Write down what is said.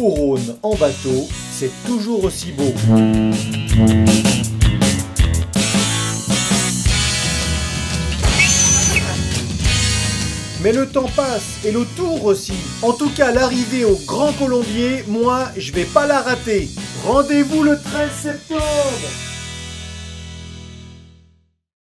Rhône en bateau, c'est toujours aussi beau. Mais le temps passe et le tour aussi. En tout cas, l'arrivée au Grand Colombier, moi, je vais pas la rater. Rendez-vous le 13 septembre.